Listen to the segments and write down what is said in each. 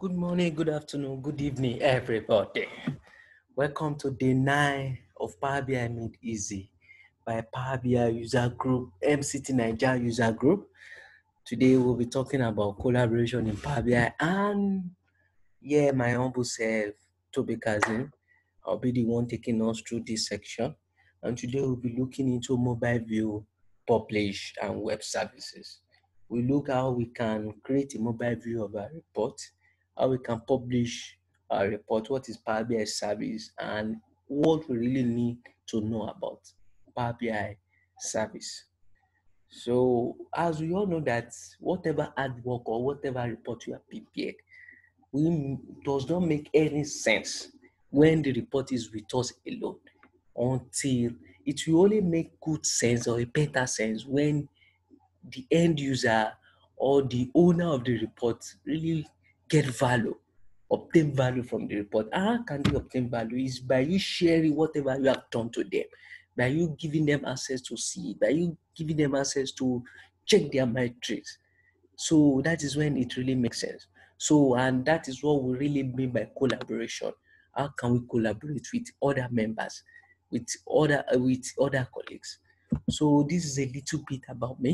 Good morning, good afternoon, good evening, everybody. Welcome to day 9 of Power BI Made Easy by Power BI User Group, MCT Nigeria User Group. Today we'll be talking about collaboration in Power BI and my humble self, Toby Kazim. I'll be the one taking us through this section. And today we'll be looking into mobile view, publish, and web services. We look how we can create a mobile view of our report, how we can publish our report, what is Power BI service, and what we really need to know about Power BI service. So, as we all know that whatever artwork or whatever report you have prepared, does not make any sense when the report is with us alone until it will only make good sense or a better sense when the end user or the owner of the report really get value, obtain value from the report. How can they obtain value? Is by you sharing whatever you have done to them, by you giving them access to see, by you giving them access to check their metrics. So that is when it really makes sense. So, and that is what we really mean by collaboration. How can we collaborate with other members, with other colleagues? So this is a little bit about me.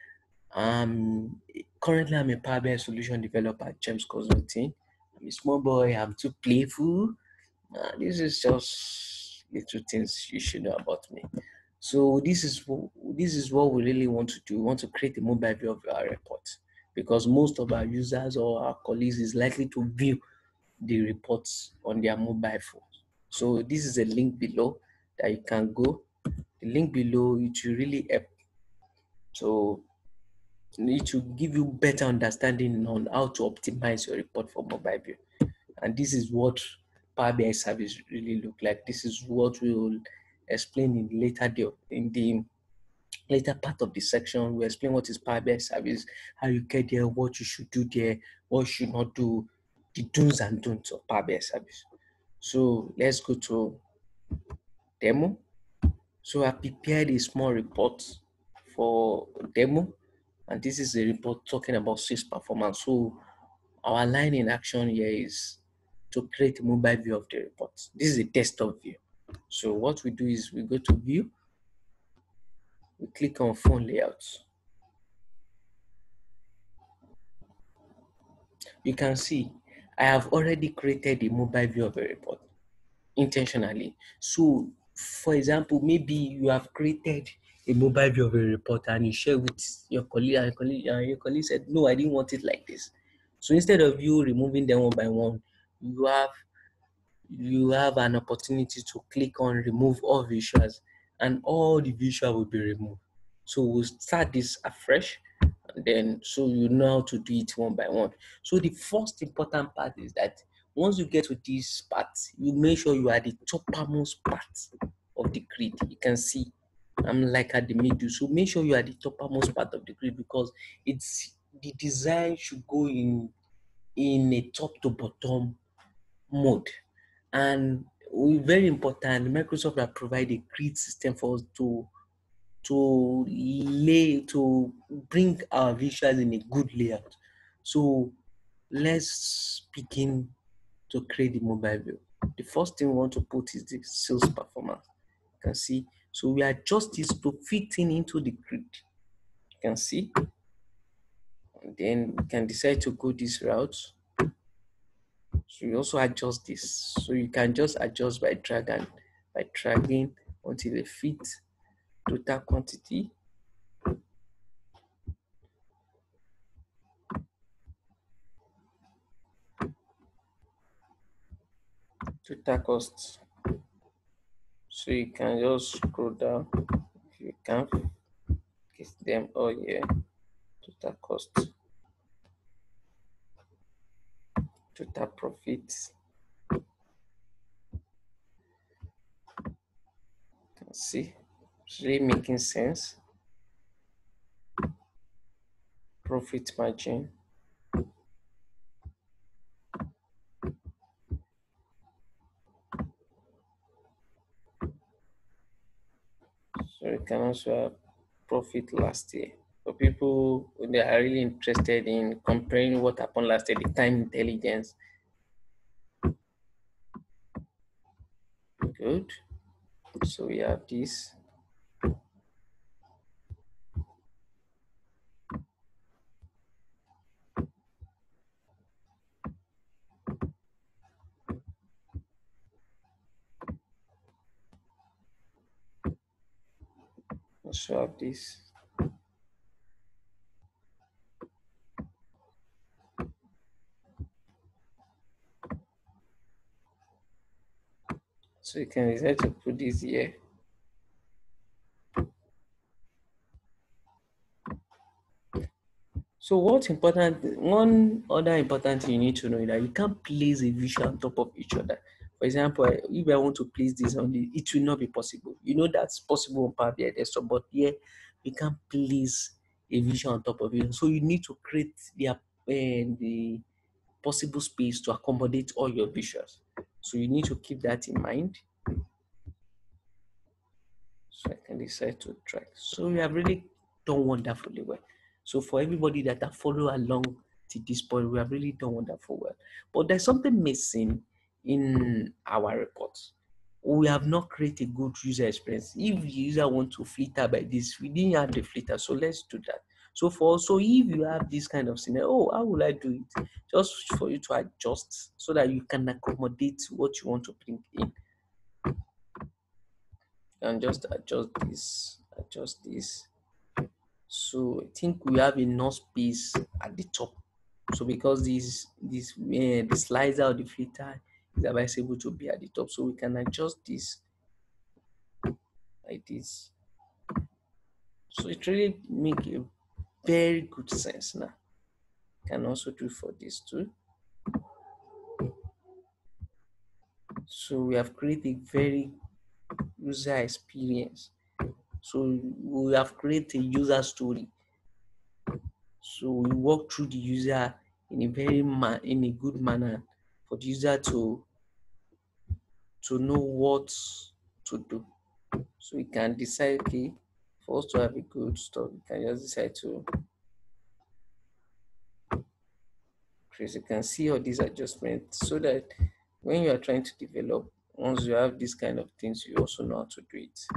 Currently I'm a Power BI solution developer at James Consulting. I'm a small boy. I'm too playful. This is just little things you should know about me. So this is what we really want to do. We want to create a mobile view of our report because most of our users or our colleagues is likely to view the reports on their mobile phone. So this is a link below that you can go. The link below it will really help. So it will give you better understanding on how to optimize your report for mobile view. And this is what Power BI service really look like. This is what we will explain in the later part of the section. We explain what is Power BI service, how you get there, what you should do there, what you should not do, the do's and don'ts of Power BI service. So let's go to demo. So I prepared a small report for demo, and this is a report talking about sales performance. So our line in action here is to create a mobile view of the report. This is a desktop view. So what we do is we go to view, we click on phone layouts. You can see I have already created a mobile view of a report intentionally. So for example, maybe you have created a mobile view of a report and you share with your colleague and your colleague said, no, I didn't want it like this. So instead of you removing them one by one, you have you have an opportunity to click on remove all visuals and all the visual will be removed. So we'll start this afresh and then so you know how to do it one by one. So the first important part is that once you get to this part, you make sure you are the toppermost part of the grid. You can see I'm like at the middle. So make sure you are the toppermost part of the grid because it's the design should go in a top to bottom mode. And very important, Microsoft have provided a great system for us to bring our visuals in a good layout. So let's begin to create the mobile view. The first thing we want to put is the sales performance. You can see. So we adjust this to fit in into the grid. You can see. And then we can decide to go this route. So you also adjust this. So you can just adjust by dragging until it fits total quantity, total cost. So you can just scroll down if you can get them all here. Total cost, total profit. You can see it's really making sense. Profit margin. So you can also have profit last year. For people who are really interested in comparing what happened last year, the time intelligence. Good. So we have this. Also have this. So you can decide to put this here. So what's important, one other important thing you need to know is that you can't place a visual on top of each other. For example, if I want to place this on the, it will not be possible. You know that's possible on Power BI desktop, but here you can't place a visual on top of it. So you need to create the possible space to accommodate all your visuals. So you need to keep that in mind. So I can decide to track. So we have really done wonderfully well. So for everybody that have followed along to this point, we have really done wonderful well. But there's something missing in our reports. We have not created good user experience. If the user want to filter by this, we didn't have the filter. So let's do that. So if you have this kind of scenario, oh, how will I do it? Just for you to adjust so that you can accommodate what you want to bring in. And just adjust this. So I think we have enough space at the top. So because the slicer or the filter is advisable to be at the top, so we can adjust this like this. So it really make a very good sense now. Can also do for this too. So we have created a very user experience. So we have created a user story. So we walk through the user in a good manner for the user to know what to do. So we can decide, okay, for us to have a good stuff, we can just decide to create. You can see all these adjustments so that when you are trying to develop, once you have these kind of things, you also know how to do it.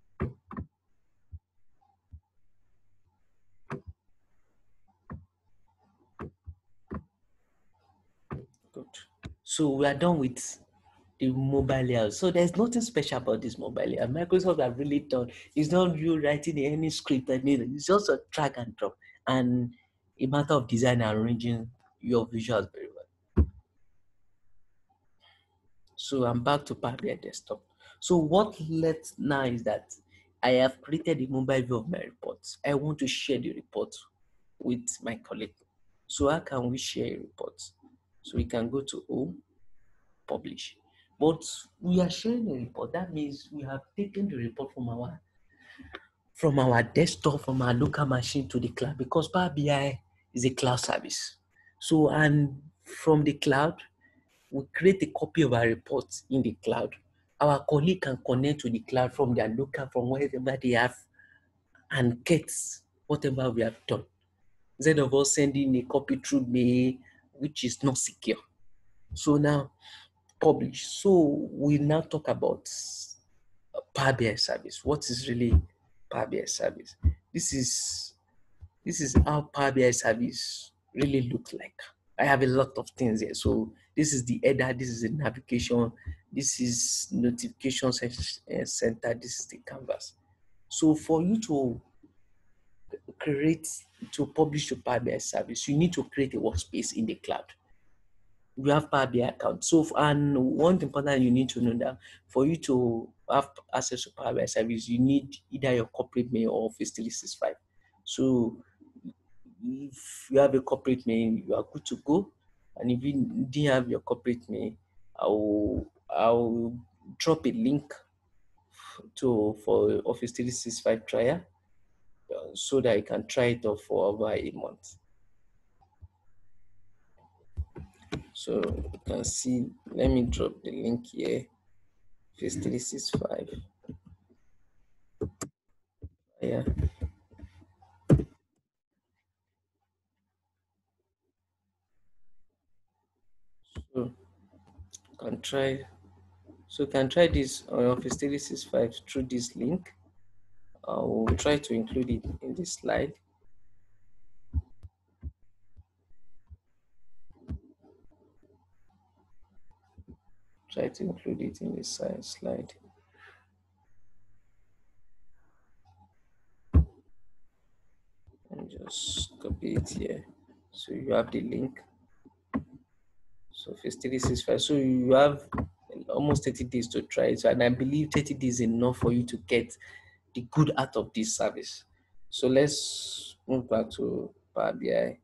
Good. So we are done with the mobile layout. So there's nothing special about this mobile layout. Microsoft have really done. It's not you writing any script. It's just a drag and drop and a matter of design and arranging your visuals very well. So I'm back to Power BI desktop. So what left now is that I have created a mobile view of my reports. I want to share the report with my colleague. So how can we share a report? So we can go to home, publish. But we are sharing a report. That means we have taken the report from our desktop, from our local machine to the cloud because Power BI is a cloud service. So and from the cloud, we create a copy of our reports in the cloud. Our colleague can connect to the cloud from their local, from wherever they have, and get whatever we have done. Instead of us sending a copy through mail, which is not secure. So now publish. So we now talk about Power BI service. What is really Power BI service? This is this is how Power BI service really looks like. I have a lot of things here. So this is the header, this is the navigation, this is notification center, this is the canvas. So for you to create, to publish your Power BI service, you need to create a workspace in the cloud. You have Power BI account. So, and one important you need to know that for you to have access to Power BI service, you need either your corporate mail or Office 365. So, if you have a corporate mail, you are good to go. And if you didn't have your corporate mail, I'll drop a link for Office 365 trial so that you can try it out for over a month. So you can see, let me drop the link here. Office 365. Yeah. try. So you can try this on Office 365 through this link. I will try to include it in this slide. Try to include it in this slide. And just copy it here. So you have the link. So Office 365. So you have almost 30 days to try it. So, and I believe 30 days is enough for you to get the good out of this service. So let's move back to Power BI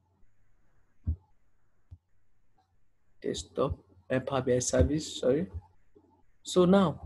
desktop and Power BI service. Sorry. So now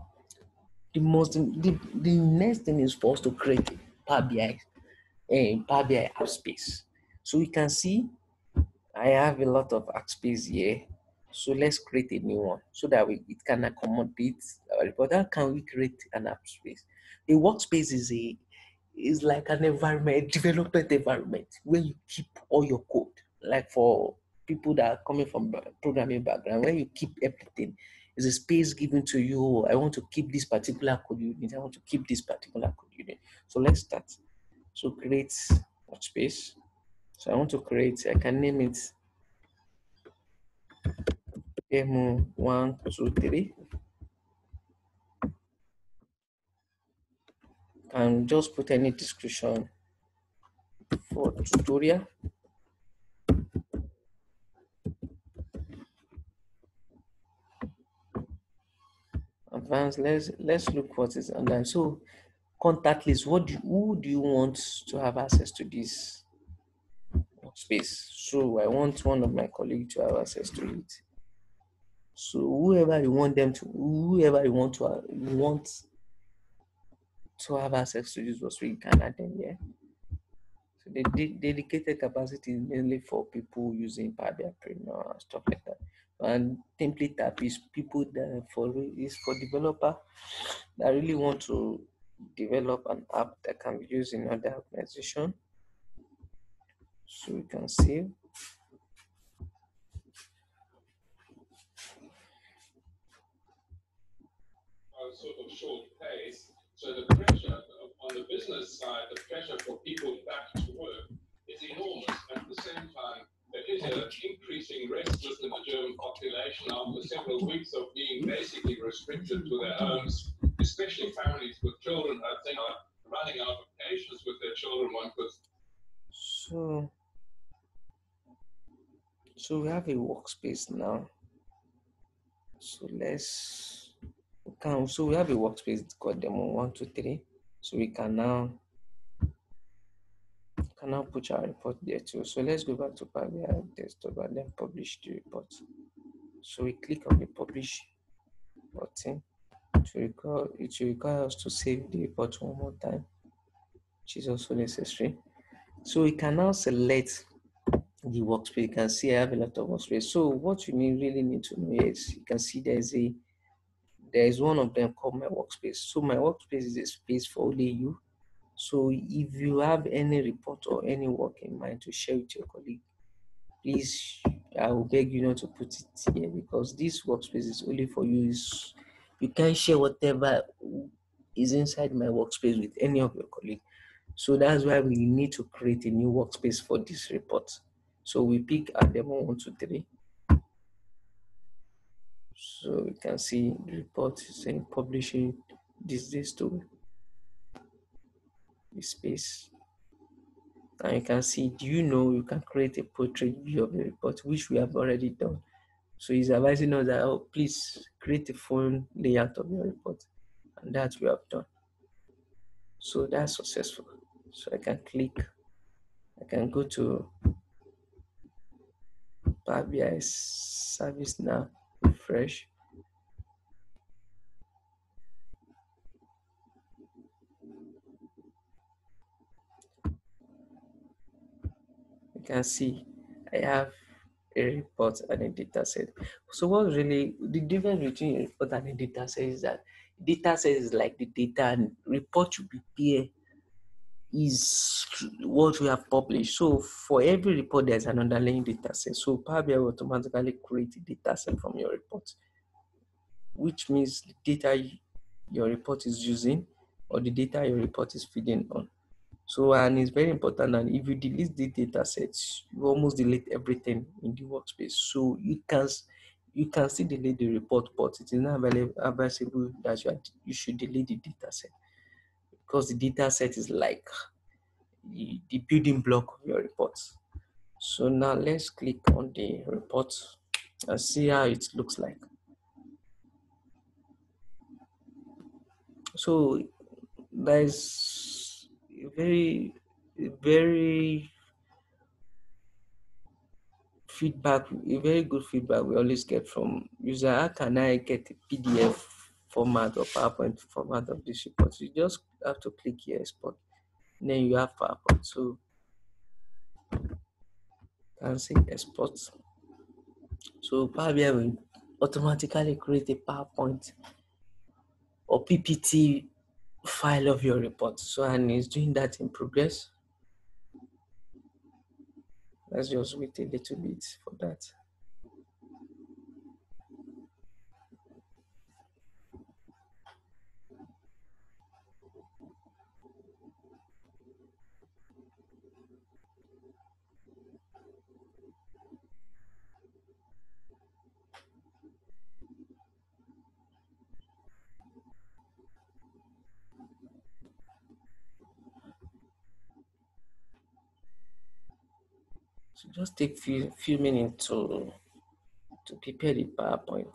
the next thing is for us to create Power BI and Power BI app space. So you can see I have a lot of app space here. So let's create a new one so that it can accommodate our report. How can we create an app space? A workspace is like an environment, development environment where you keep all your code. Like for people that are coming from programming background, where you keep everything. It's a space given to you. I want to keep this particular code unit. I want to keep this particular code unit. So let's start. So create workspace. So I want to create, I can name it M123. Can just put any description for tutorial. Advanced, let's look what is under. So contact list, who do you want to have access to this workspace? So I want one of my colleagues to have access to it. So whoever you want to have access to this workspace, you can add them here. So the dedicated capacity is mainly for people using Power BI Premium and stuff like that. And template tab is people that is for developer that really want to develop an app that can be used in other organization. So we can see. Sort of short pace. So the pressure on the business side, the pressure for people back to work is enormous. At the same time, there is an increasing restlessness in the German population after several weeks of being basically restricted to their homes, especially families with children. I think are running out of patience with their children. One could. So we have a workspace now. So we have a workspace called demo 123. So we can now put our report there too. So let's go back to Power BI desktop and then publish the report. So we click on the publish button. It will require us to save the report one more time, which is also necessary. So we can now select the workspace. You can see I have a lot of workspace. So what you really need to know is you can see there is one of them called my workspace. So my workspace is a space for only you. So if you have any report or any work in mind to share with your colleague, please, I will beg you not to put it here because this workspace is only for you. You can share whatever is inside my workspace with any of your colleagues. So that's why we need to create a new workspace for this report. So we pick our demo 123. So we can see the report saying publishing this to the space. And you can see, you can create a portrait view of the report, which we have already done. So he's advising us that, please create a phone layout of your report. And that we have done. So that's successful. So I can go to Power BI service now, refresh. You can see I have a report and a data set. So what's really the difference between a report and a data set is that data set is like the data and report you prepare is what we have published. So for every report, there's an underlying data set. So Power BI will automatically create a data set from your report. which means the data your report is using or the data your report is feeding on. So, and it's very important. And if you delete the data sets, you almost delete everything in the workspace. So you can still delete the report, but it is not advisable that you should delete the data set, because the data set is like the building block of your report. So now let's click on the report and see how it looks like. So there's very a very good feedback we always get from user. How can I get a PDF format or PowerPoint format of this report? You just have to click here, export. And then you have PowerPoint. So you can say export. So Power BI will automatically create a PowerPoint or PPT file of your report. So, and it's doing that in progress. Let's just wait a little bit for that. So just take few minutes to prepare the PowerPoint.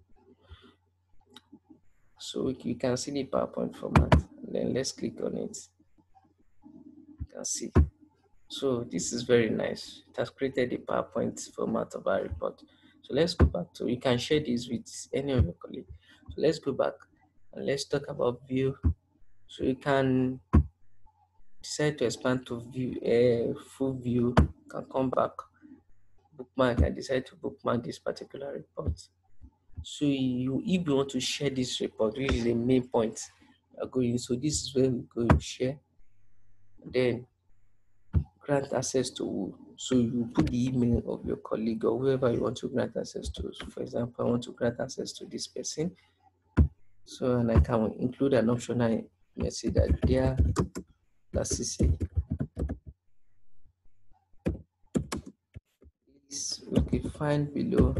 So you can see the PowerPoint format. Then let's click on it. You can see. So this is very nice. It has created the PowerPoint format of our report. So let's go back to, you can share this with any of your colleagues. So let's go back and let's talk about view. So you can decide to expand to view, full view. You can come back, bookmark, and decide to bookmark this particular report. So if you want to share this report, which is the main point you're going, so this is where we go to share. Then grant access to who. So you put the email of your colleague or whoever you want to grant access to. So for example, I want to grant access to this person. So, and I can include an optional message that dear Lasisi, please, okay, find below,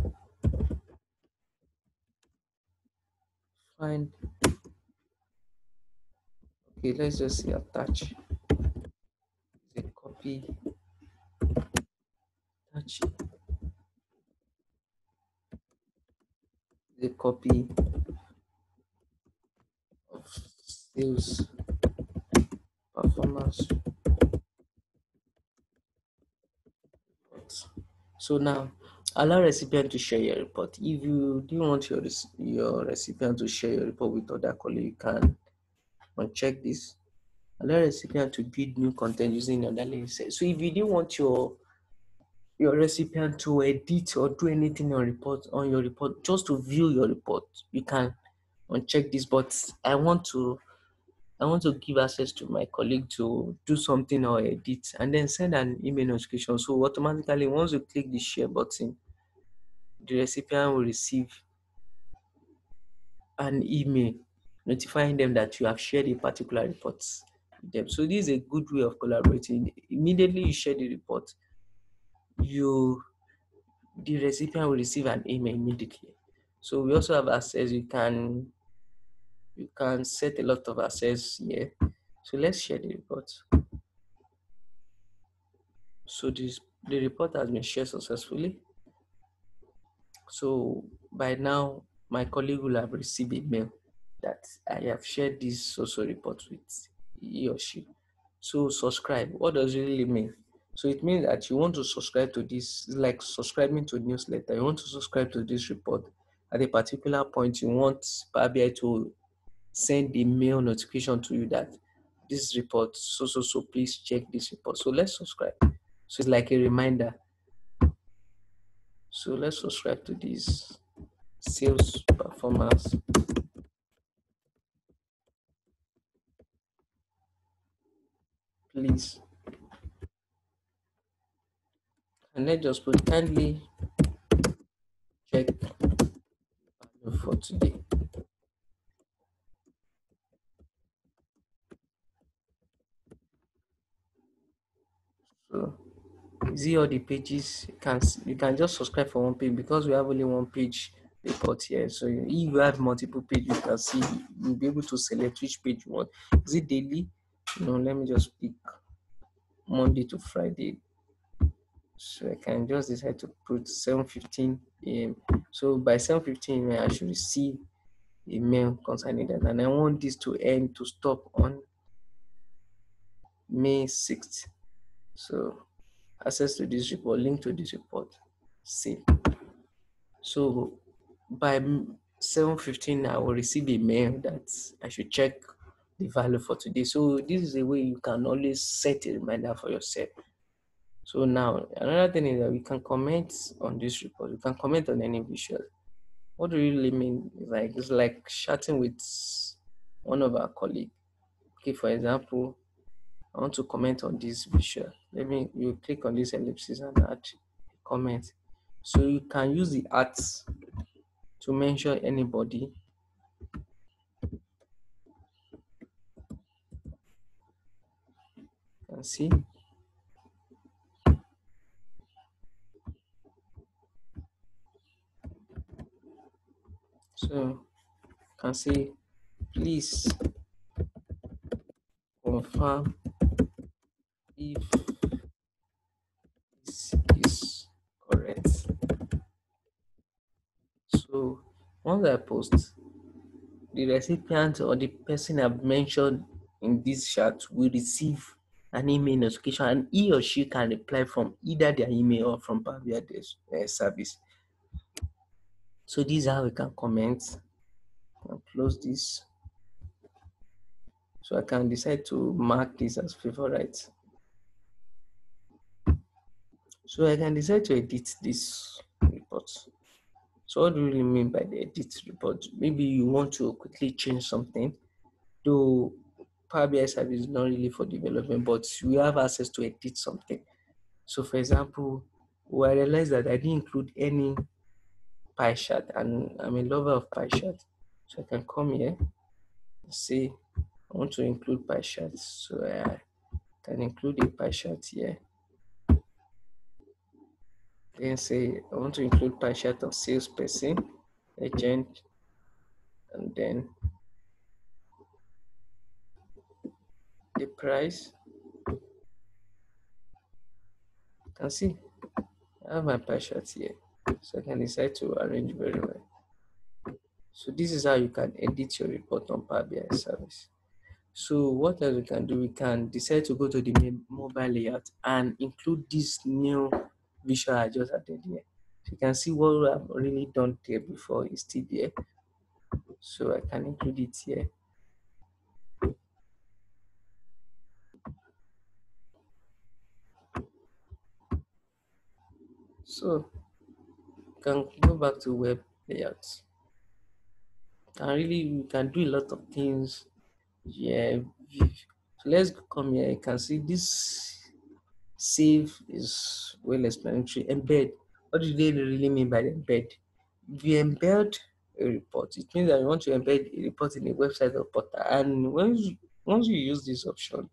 find, okay, let's just say attach the copy, attach the copy of sales performance report. So now allow recipient to share your report. If you do want your recipient to share your report with other colleagues, you can uncheck this. Allow recipient to build new content using another link. So if you didn't want your recipient to edit or do anything on your report, just to view your report, you can uncheck this. But I want to give access to my colleague to do something or edit and then send an email notification. So automatically, once you click the share button, the recipient will receive an email notifying them that you have shared a particular report with them. So this is a good way of collaborating. Immediately you share the report, you the recipient will receive an email immediately. So we also have access. You can set a lot of access here. So let's share the report. So the report has been shared successfully. So by now, my colleague will have received a mail that I have shared this social report with he or she. So subscribe. What does it really mean? So it means that you want to subscribe to this, like subscribing to a newsletter. You want to subscribe to this report. At a particular point, you want Power BI to send a mail notification to you that this report, so, please check this report. So let's subscribe. So it's like a reminder. So let's subscribe to this sales performance, please. And let's just put kindly check for today. So you see all the pages. You can just subscribe for one page because we have only one page report here. So if you have multiple pages, you can see you'll be able to select which page you want. Is it daily? No, let me just pick Monday to Friday. So I can just decide to put 7:15 a.m. So by 7:15 a.m. I should receive a mail concerning that, and I want this to end to stop on May 6th. So access to this report, link to this report, save. So by 7:15 I will receive a mail that I should check the value for today. So this is a way you can always set a reminder for yourself. So now another thing is that we can comment on this report. We can comment on any visual. What do you really mean? It's like chatting with one of our colleagues. Okay, for example, I want to comment on this visual. You click on this ellipsis and add a comment. So you can use the arts to mention anybody. You can see. So you can say, please confirm if this is correct. So once I post, the recipient or the person I've mentioned in this chat will receive an email notification, and he or she can reply from either their email or from Power BI service. So this is how we can comment. I'll close this. So I can decide to mark this as favorite. So I can decide to edit this report. So what do you really mean by the edit report? Maybe you want to quickly change something. Though Power BI service is not really for development, but we have access to edit something. So for example, I realized that I didn't include any pie chart, and I'm a lover of pie chart. So I can come here and say I want to include pie charts. So I can include a pie chart here. Then say I want to include pie chart of salesperson, agent, and then the price. You can see I have my pie chart here. So I can decide to arrange very well. So this is how you can edit your report on Power BI service. So what else we can do? We can decide to go to the mobile layout and include this new visual I just added here. So you can see what I've already done there before is still there. So I can include it here. So you can go back to web layouts. And really you can do a lot of things. Yeah. So let's come here. You can see this save is well explanatory. Embed. What do they really mean by the embed? If you embed a report, it means that you want to embed a report in a website or portal. And once you use this option,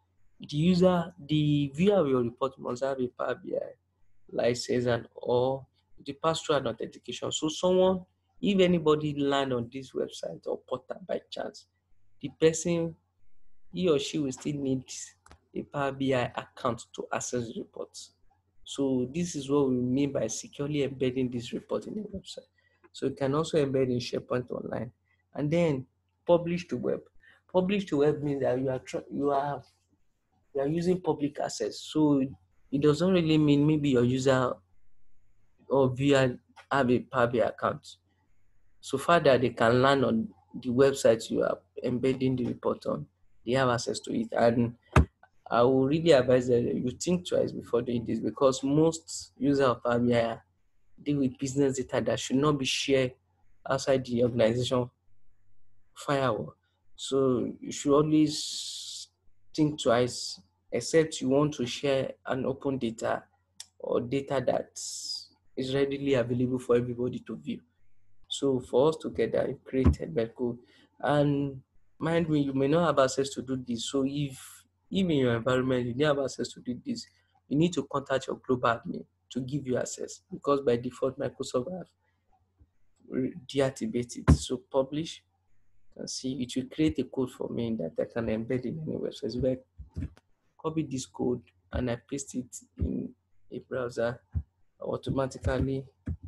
the viewer of your report must have a Power BI license and or the pass-through and authentication. So if anybody land on this website or portal by chance, the person, he or she will still need a Power BI account to access the reports. So this is what we mean by securely embedding this report in the website. So you can also embed in SharePoint Online, and then publish to web. Publish to web means that you are using public access. So it doesn't really mean maybe your user or viewer have a Power BI account. So far that they can land on the website you are embedding the report on, they have access to it. And I will really advise that you think twice before doing this, because most users of Power BI deal with business data that should not be shared outside the organization firewall. So you should always think twice, except you want to share an open data or data that is readily available for everybody to view. So for us together, I created Medco. And mind me, you may not have access to do this. So if in your environment you don't have access to do this, you need to contact your global admin to give you access, because by default Microsoft have deactivate it. So publish, and see it will create a code for me that I can embed in anywhere. So if I copy this code and I paste it in a browser, I automatically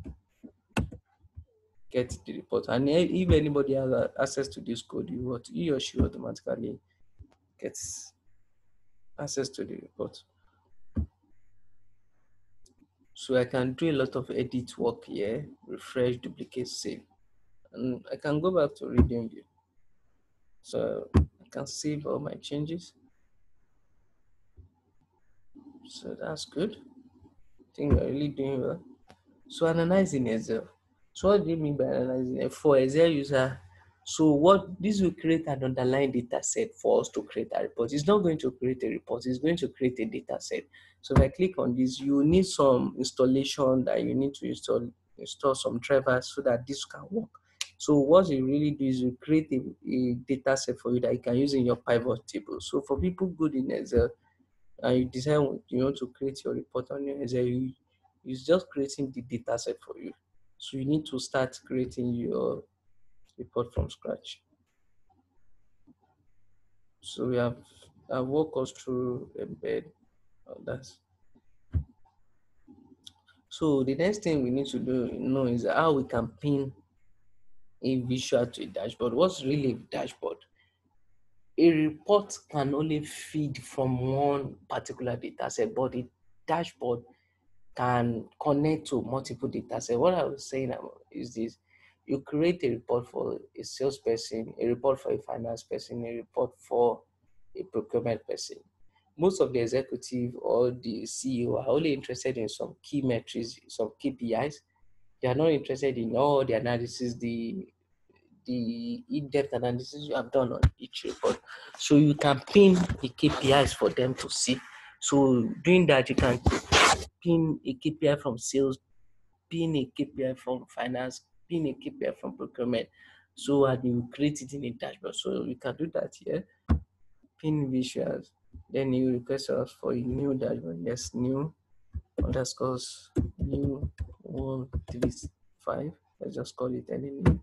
get the report. And if anybody has access to this code, he or she automatically gets access to the report. So I can do a lot of edit work here, refresh, duplicate, save. And I can go back to reading view. So I can save all my changes. So that's good. I think we're really doing well. So analyzing Excel. So what do you mean by analyzing it? For Excel user, so what this will create an underlying data set for us to create a report. It's not going to create a report, it's going to create a data set. So if I click on this, you need some installation that you need to install some drivers so that this can work. So what you really do is you create a data set for you that you can use in your pivot table. So for people good in Excel, and you decide you want to create your report on your Excel, it's just creating the data set for you. So you need to start creating your report from scratch. So we have walk us through embed that. So the next thing we need to know is how we can pin a visual to a dashboard. What's really a dashboard? A report can only feed from one particular data set, but a dashboard can connect to multiple data sets. What I was saying is this: you create a report for a salesperson, a report for a finance person, a report for a procurement person. Most of the executive or the CEO are only interested in some key metrics, some KPIs. They are not interested in all the analysis, the in-depth analysis you have done on each report. So you can pin the KPIs for them to see. So doing that, you can pin a KPI from sales, pin a KPI from finance, pin a KPI from procurement. So and you create it in a dashboard. So you can do that here. Pin visuals. Then you request us for a new dashboard. Yes, new underscores new 135. Let's just call it any name.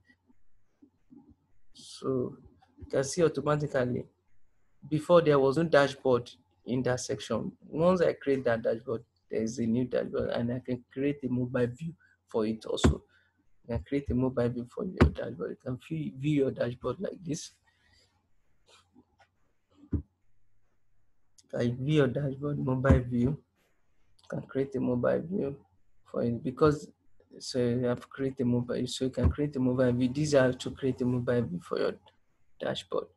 So you can see automatically before there was no dashboard in that section. Once I create that dashboard, there is a new dashboard, and I can create a mobile view for it also. I can create a mobile view for your dashboard. You can view your dashboard like this. I view your dashboard mobile view. You can create a mobile view for it, because so you have created a mobile, so you can create a mobile view. These are to create a mobile view for your dashboard.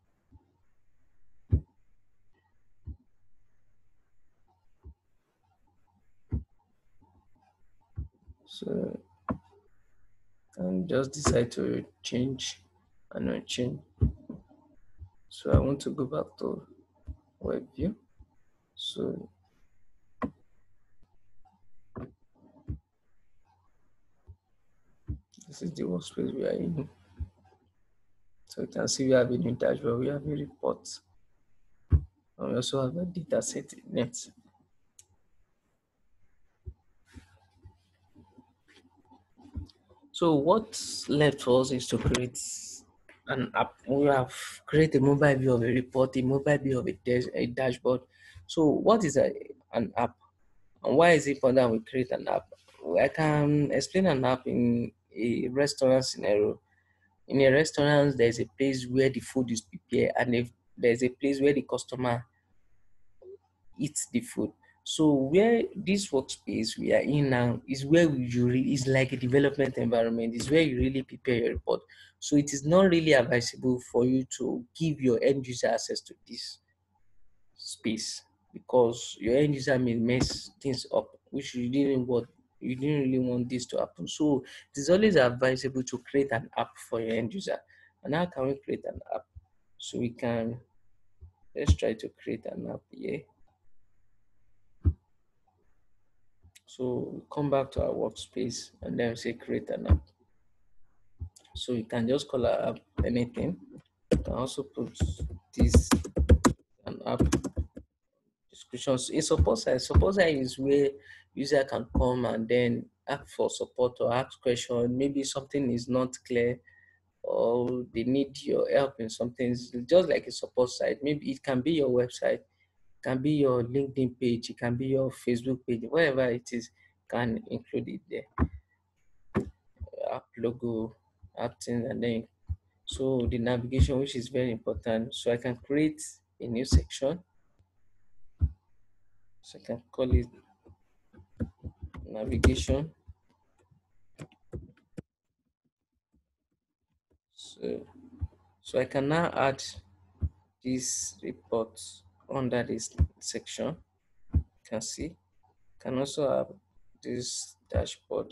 So and just decide to change and unchange. So I want to go back to web view. So this is the workspace we are in. So you can see we have a new dashboard, we have a report, and we also have a data set in it. So what's left for us is to create an app. We have created a mobile view of a report, a mobile view of a dashboard. So what is an app, and why is it important we create an app? I can explain an app in a restaurant scenario. In a restaurant, there's a place where the food is prepared, and if there's a place where the customer eats the food. So where this workspace we are in now is where is like a development environment, is where you really prepare your report. So it is not really advisable for you to give your end user access to this space, because your end user may mess things up, which you didn't really want this to happen. So it is always advisable to create an app for your end user. And how can we create an app? So we can, let's try to create an app here. So come back to our workspace and then say create an app. So you can just call our app anything. You can also put this an app descriptions. Support site is where user can come and then ask for support or ask question. Maybe something is not clear or they need your help in something. It's just like a support site. Maybe it can be your website, it can be your LinkedIn page, it can be your Facebook page, whatever it is, can include it there. App logo, app things, and then so the navigation, which is very important. So I can create a new section. So I can call it navigation. So I can now add this report under this section. You can see. Can also have this dashboard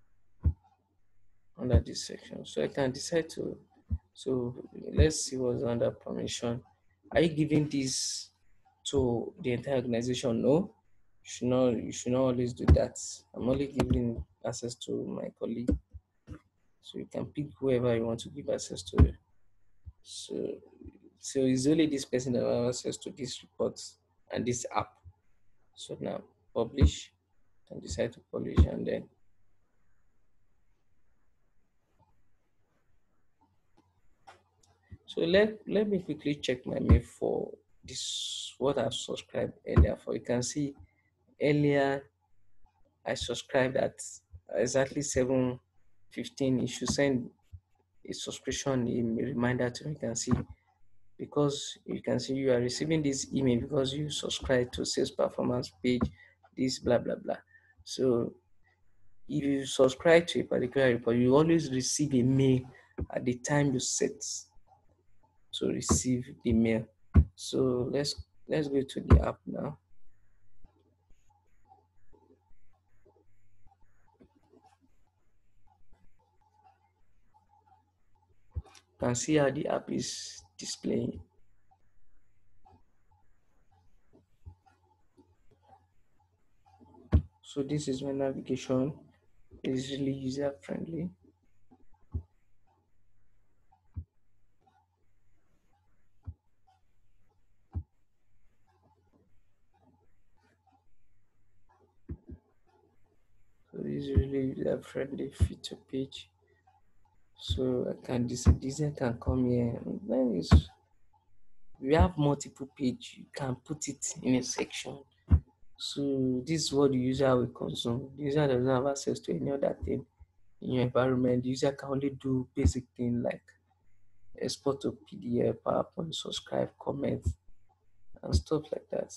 under this section. So I can decide to. So let's see what's under permission. Are you giving this to the entire organization? No. You should not always do that. I'm only giving access to my colleague. So you can pick whoever you want to give access to. So so it's only this person that has access to this report and this app. So now publish and decide to publish, and then so let me quickly check my mail for this what I've subscribed earlier for. You can see earlier I subscribed at exactly 7:15. You should send a subscription reminder to me. You can see because you can see you are receiving this email because you subscribe to sales performance page, this blah blah blah. So if you subscribe to a particular report, you always receive a mail at the time you set to receive the mail. So let's go to the app now. You can see how the app is displaying. So this is my navigation. It's really user friendly. So this is really user friendly feature page. So I can design can come here. Then we have multiple page. You can put it in a section. So this is what the user will consume. The user doesn't have access to any other thing in your environment. The user can only do basic things like export to PDF, PowerPoint, subscribe, comment, and stuff like that.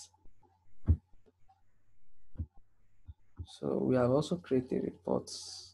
So we have also created reports.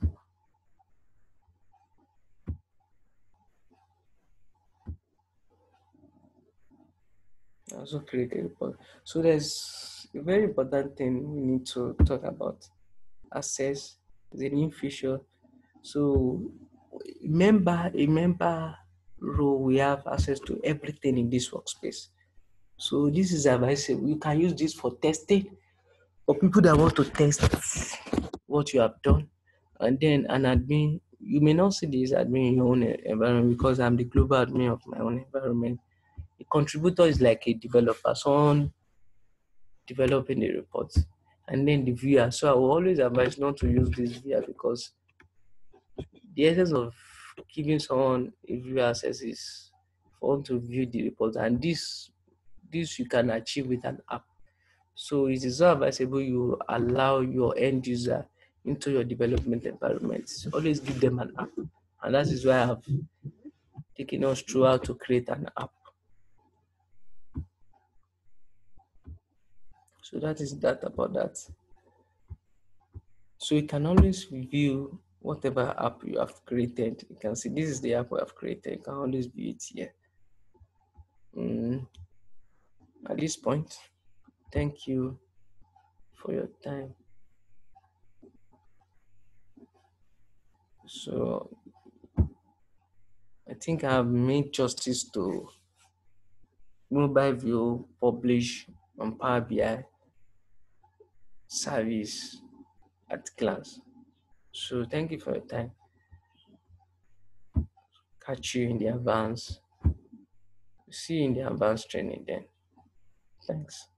Also create a report. So there's a very important thing we need to talk about. Access is a new feature. So remember role, we have access to everything in this workspace. So this is advisable. You can use this for testing for people that want to test what you have done. And then an admin, you may not see this admin in your own environment because I'm the global admin of my own environment. A contributor is like a developer, someone developing the reports, and then the viewer. So I will always advise not to use this viewer because the essence of giving someone a viewer access is for one to view the report, and this you can achieve with an app. So it is so advisable you allow your end user into your development environment. Always give them an app, and that is why I've taken us through how to create an app. So that is that about that. So you can always view whatever app you have created. You can see this is the app we have created. You can always view it here. At this point, thank you for your time. So I think I have made justice to mobile view publish on Power BI service at glance. So thank you for your time. Catch you in the advanced. See you in the advanced training then. Thanks.